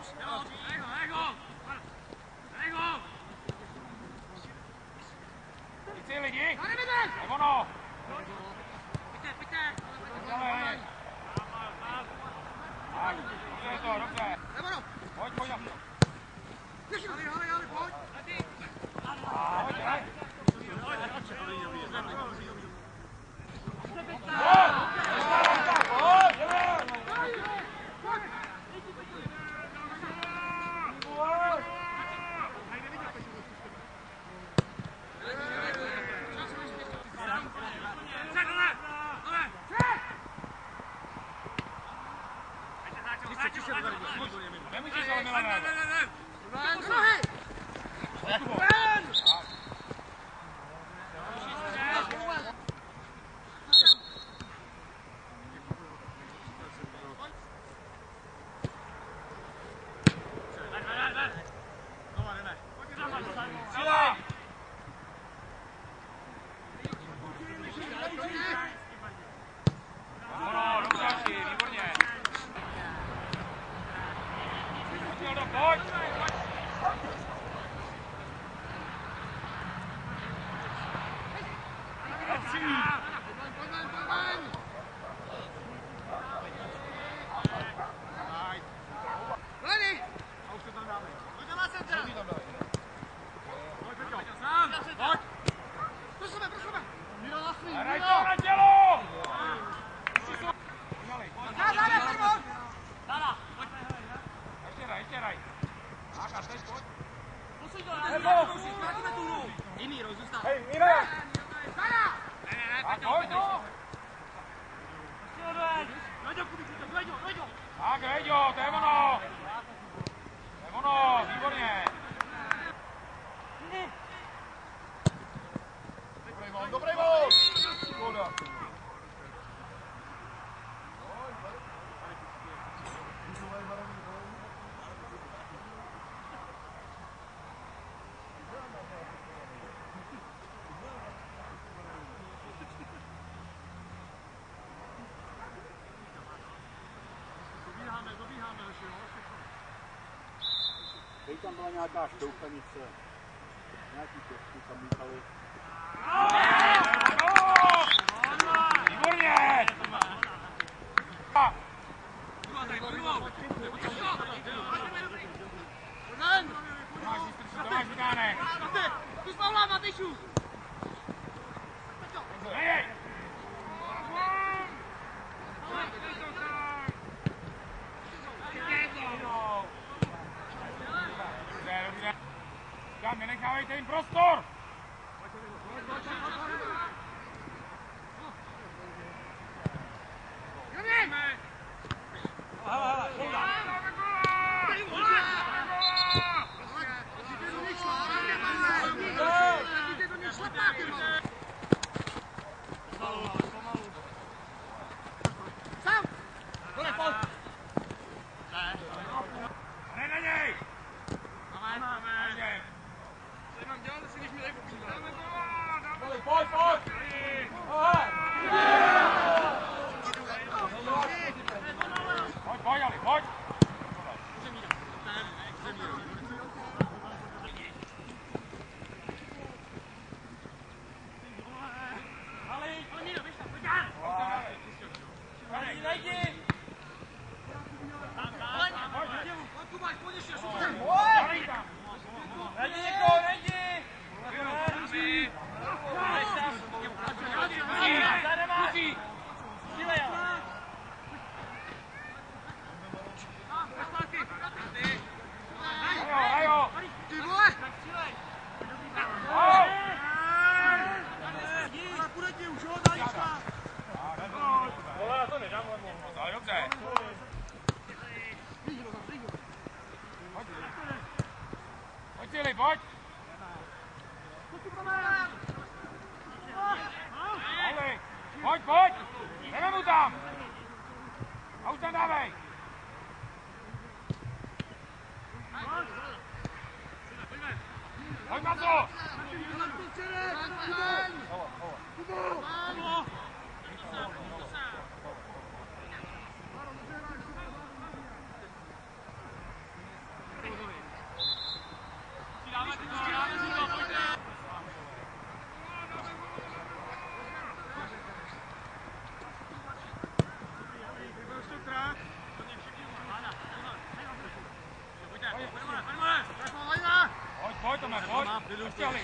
Pojď lidi! Ono! Dobře to, dobře. Pojď, pojď. Nemůžeš ale Milane. Tak, Heďo, to je ono! To je ono, výborně! Dobrý gól! Škoda. Teď tam byla nějaká štoufanice, nějaký těžky tam mítali. Výborně! Tomáš vytáhne. Kus Pavla, Matejšu! Hej! Tam nenechávejte jim prostor! Stěhli.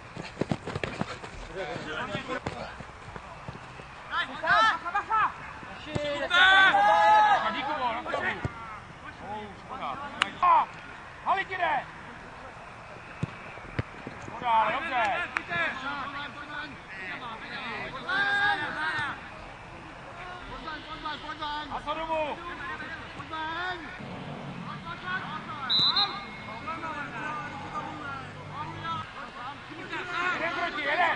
Díku, na střelu. Škoda. Halik jde. Škoda, ale dobře. A co domů? Jeden proti, jeden.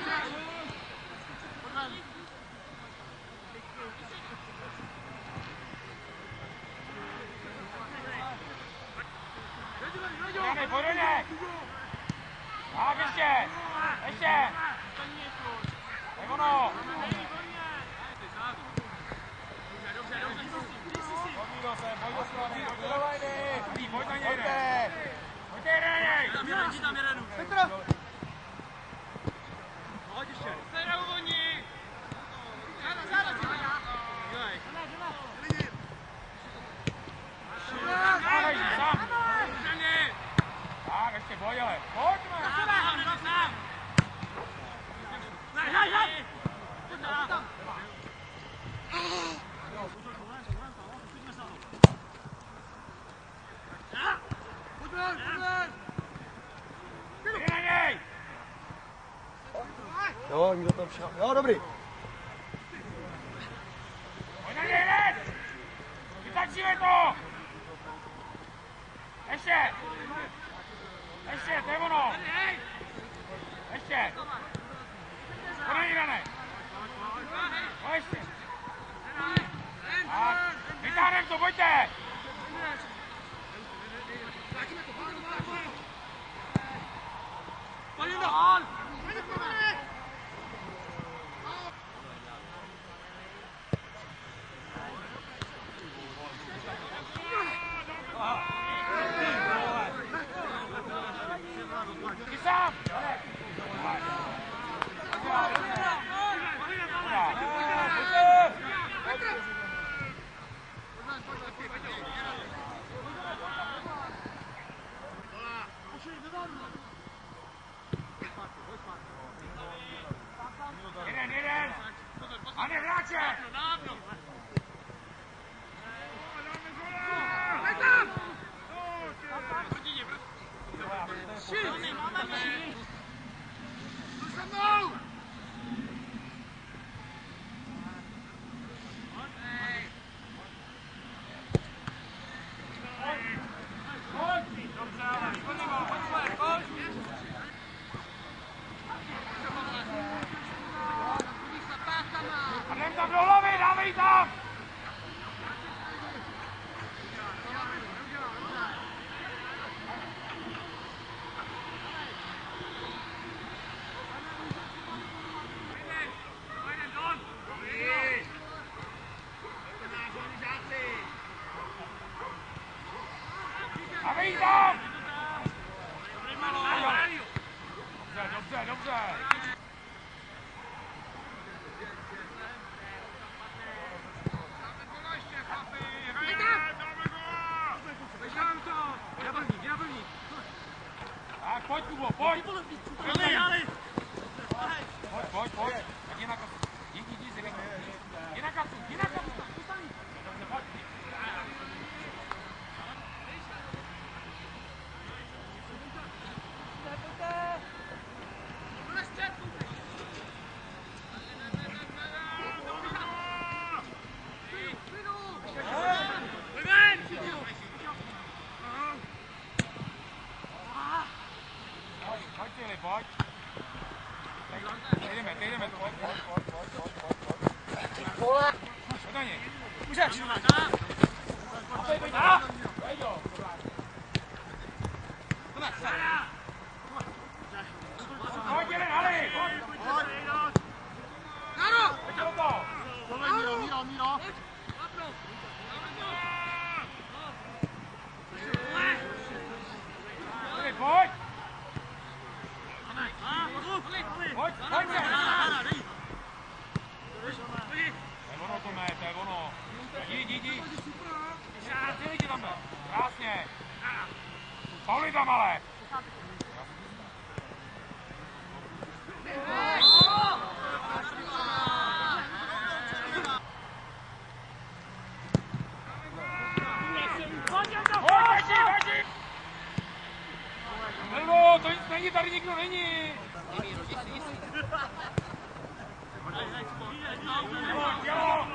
Pojď do něj. Tak ještě. Ještě. Tak ono. Pojď na něj. Pojďte na něj. Petr! Pojď ještě. Stejnou voní. Tak, ještě boj, ale pojďme! Jdi na něj! Jo, někdo tam šel. Jo, dobrý. Pojď na něj, hned! Vytačíme to! Ještě! Ještě, to je ono! Ještě! To není dané! No ještě! Tak, vytáhnem to, pojďte! Jdi sám! Jeden! A ne hráče! A jdem tam do hlavy, dáme ji tam! Dáme ji tam! Dobře. Tak, pojď, Kubo, pojď! Pojď! Tak je na kasu. Jdi, Zirek. Je na kasu. Pojď. Jdeme. Pojď na něj. Můžeš. Pojď, jeden, Ali. Míro. Pojď. Ono to ne, to je ono. Jdi. Ty lidi tam, krásně. Pauli tam ale. není, tady nikdo není! Dělo!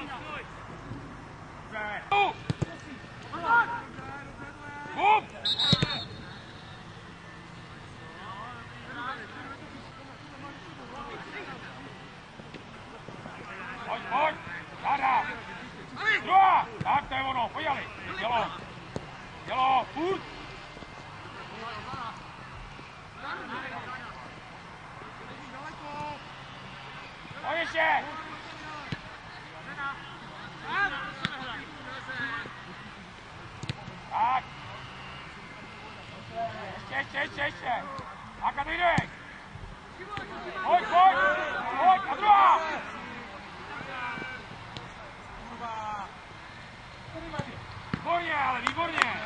Bum! Pojď! Dáda! Druhá! Tak, to je ono, pojďali! Dělo! Furt! Pojď ještě! Tak! Ještě! Tak a Dvidek! Pojď! A druhá! Výborně, ale výborně!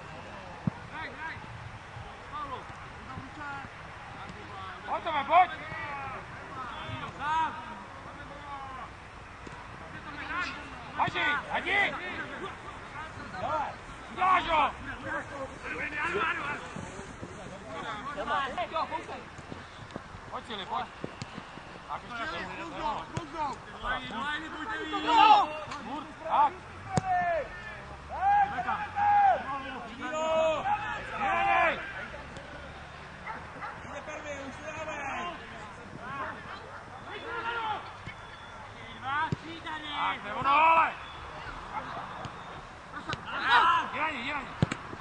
Pojď! Vojtili, pojď. Tak ještě se Murt, tak. Tak, nebo no, ale! Jdi na ní!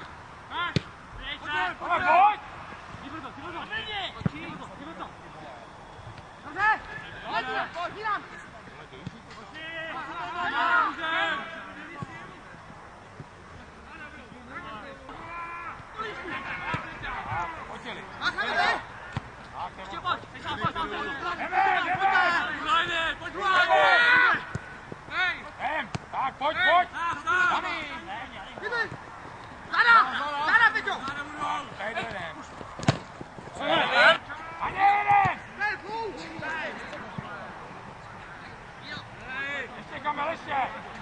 Pojď, pojď! Pojďili! Tak, pojď, pojď! Zada, Peťo! Tady jdem! Ani jeden! Ještě Kamil, ještě!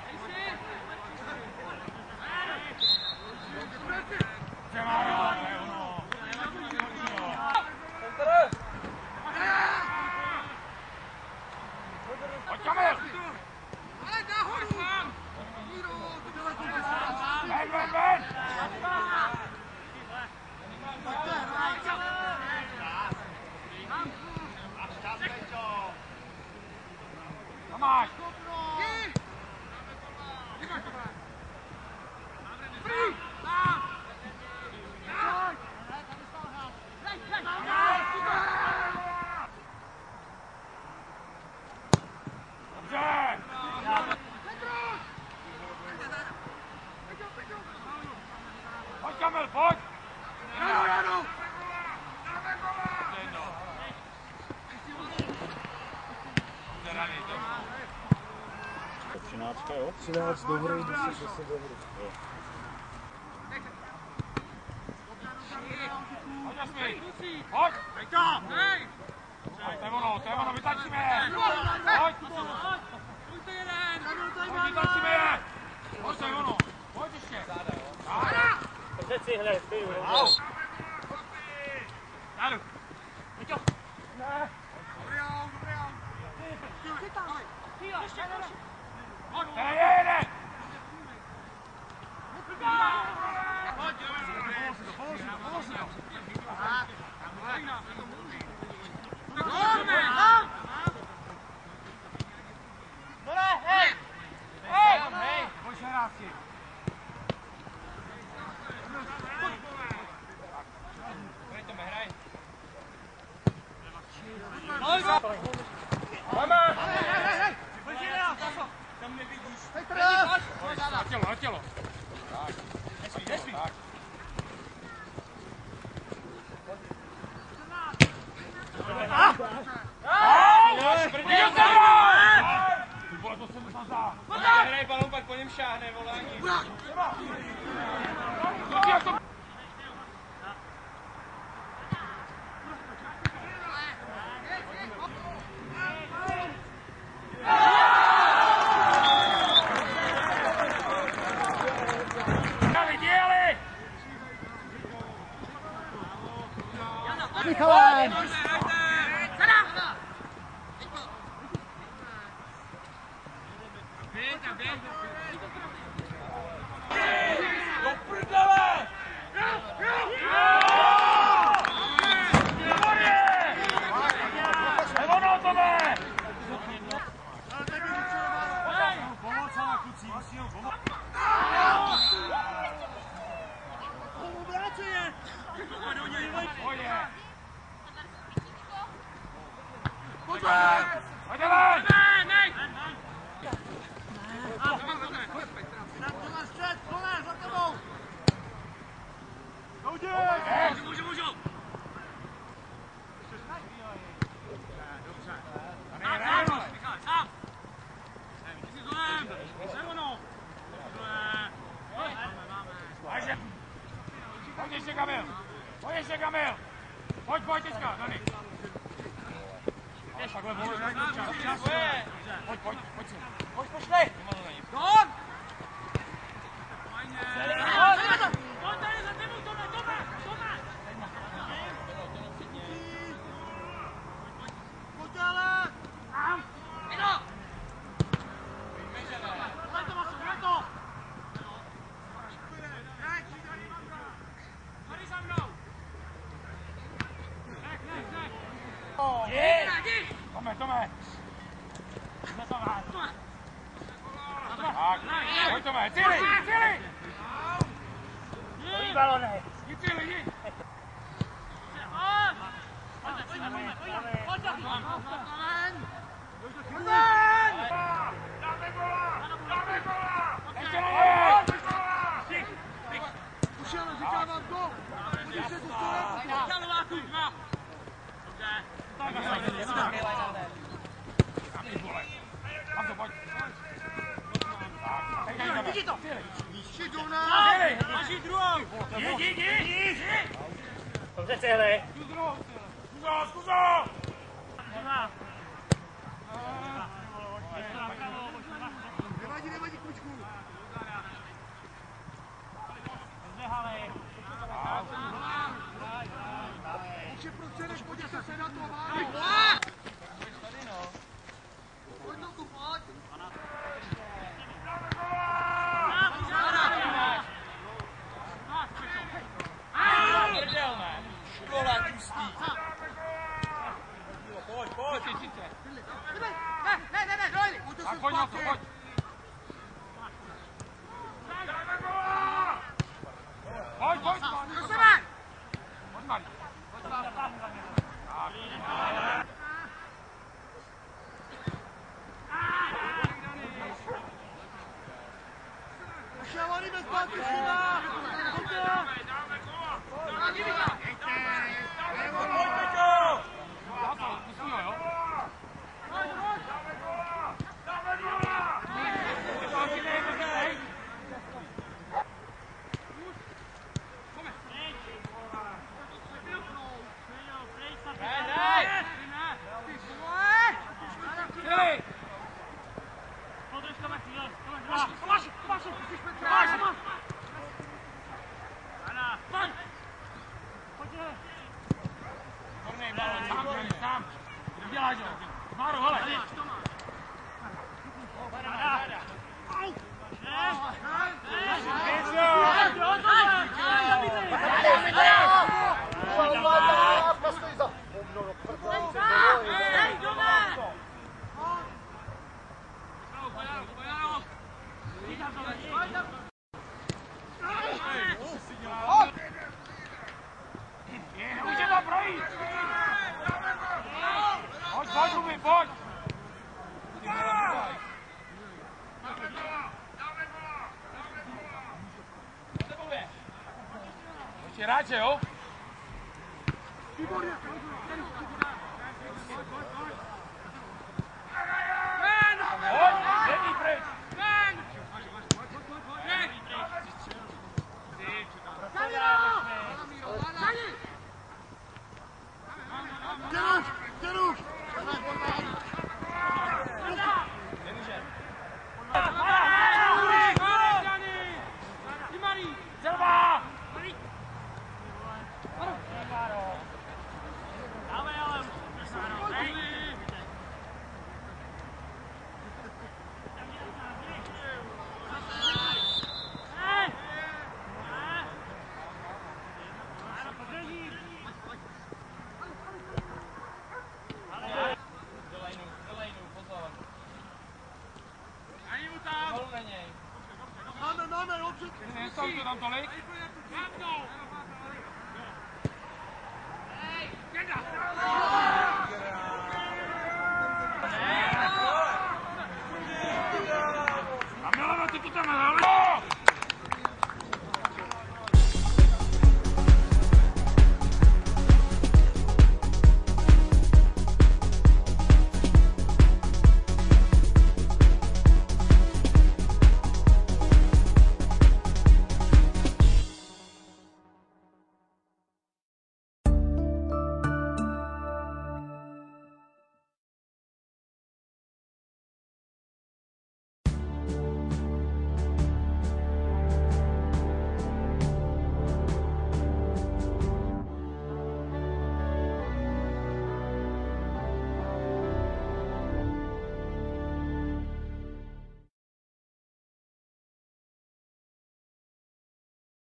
Pojď Kamil! Ale nahoru! Ven, ven, ven! Tomáš! Dobře! Pojď Kamil, pojď! Jadu! To 13, jo? 13 do hry, 10 do hry. Pojď Jasmín! Pojď! Pojď, to je ono, vytlačíme je! Pojď! Vytlačíme je! Pojď, to je ono! Pojď ještě! Teď si hned, ty jo. Jadu! Peťo! Tady je jeden! Pojď hrávky! Hraj! Na tělo! Tak. Nesmí! Tak. Hraj balon, pak po něm šáhne, volání. Michale! Pojď teďka, Dani. Takhle volej, pojď si. Pojď, pošli! Don! Tome! Tak, pojď Tome, cíli! Cíli! Dobrý balone. Jdi cíli, jdi! Dáme gola! Dáme gola! Ještě nejde! Už ale říkám vám to! Podívej se tu stole! Tam to pojď! Tak, Vidí to! Šiduna! Maží druhou! Jdi! Dobře cihly. Zkuzo! Nevadí, klučku! Už je prostředek, podívej se na to, Vány! Pojď to tu, pojď! Pojď! Ne, dojeli! Tak pojď na to, pojď! Pojď! Pojď, Mari! Šavany bez pátky, Šina! Dáme gola! Sám! Děláš ho! Máro, hele! Nemůže to projít! Pojď, Ruby, pojď! Ještě hráče, jo? Pojď, jedný pryč! Děruš! Zelba! Máme, dobře! Nestav to tam tolik. Hej!